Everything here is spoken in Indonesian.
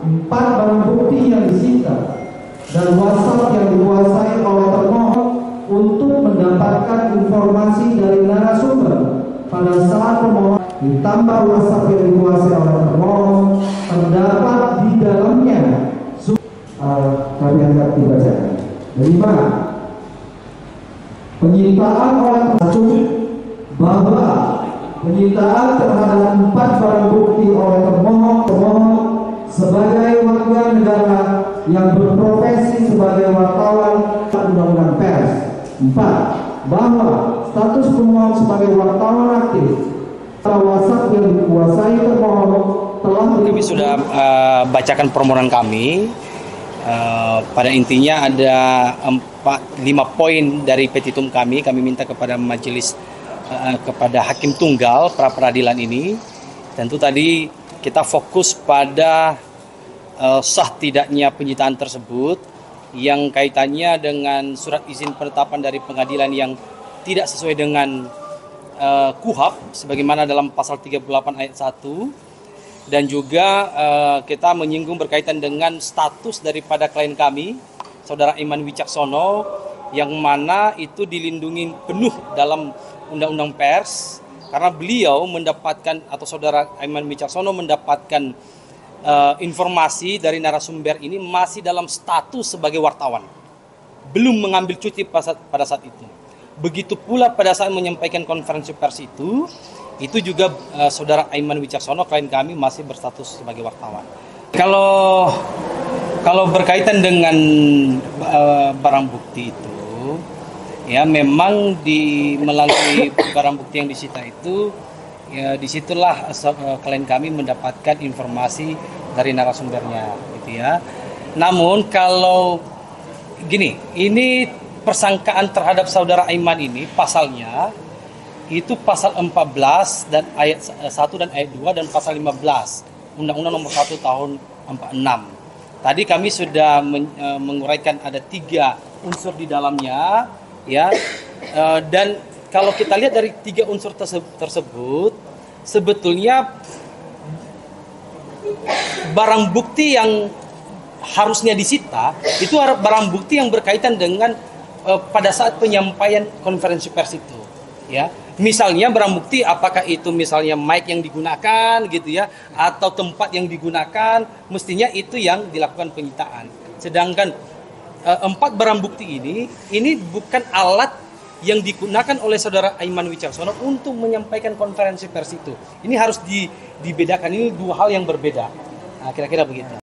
4 barang bukti yang disita dan WhatsApp yang dikuasai oleh termohon untuk mendapatkan informasi dari narasumber pada saat pemohon, ditambah WhatsApp yang dikuasai oleh termohon terdapat di dalamnya kami anggap dibacakan. 5. Penyitaan oleh bahwa penyitaan terhadap 4 barang bukti oleh termohon sebagai warga negara yang berprofesi sebagai wartawan Undang-Undang Pers. 4. Bahwa status pemohon sebagai wartawan aktif WhatsApp yang dikuasai termohon telah kami sudah bacakan permohonan kami. Pada intinya ada 5 poin dari petitum kami. Kami minta kepada majelis, kepada hakim tunggal pra peradilan ini. Tentu tadi kita fokus pada sah tidaknya penyitaan tersebut yang kaitannya dengan surat izin penetapan dari pengadilan yang tidak sesuai dengan KUHP sebagaimana dalam pasal 38 ayat 1. Dan juga kita menyinggung berkaitan dengan status daripada klien kami, Saudara Iman Wicaksono, yang mana itu dilindungi penuh dalam Undang-Undang Pers karena beliau mendapatkan, atau Saudara Iman Wicaksono mendapatkan informasi dari narasumber ini masih dalam status sebagai wartawan, belum mengambil cuti pada saat itu. Begitu pula pada saat menyampaikan konferensi pers itu juga Saudara Iman Wicaksono, klien kami, masih berstatus sebagai wartawan. Kalau berkaitan dengan barang bukti itu, ya memang melalui barang bukti yang disita itu, ya disitulah klien kami mendapatkan informasi dari narasumbernya, gitu ya. Namun kalau gini, ini persangkaan terhadap Saudara Iman ini pasalnya itu pasal 14 dan ayat 1 dan ayat 2 dan pasal 15 Undang-Undang Nomor 1 Tahun 46. Tadi kami sudah menguraikan ada 3 unsur di dalamnya, ya. Dan kalau kita lihat dari 3 unsur tersebut, sebetulnya barang bukti yang harusnya disita itu barang bukti yang berkaitan dengan pada saat penyampaian konferensi pers itu, ya. Misalnya barang bukti apakah itu misalnya mic yang digunakan gitu ya, atau tempat yang digunakan, mestinya itu yang dilakukan penyitaan. Sedangkan 4 barang bukti ini bukan alat yang digunakan oleh Saudara Iman Wicaksono untuk menyampaikan konferensi pers itu. Ini harus dibedakan, ini 2 hal yang berbeda. Nah, kira-kira begitu.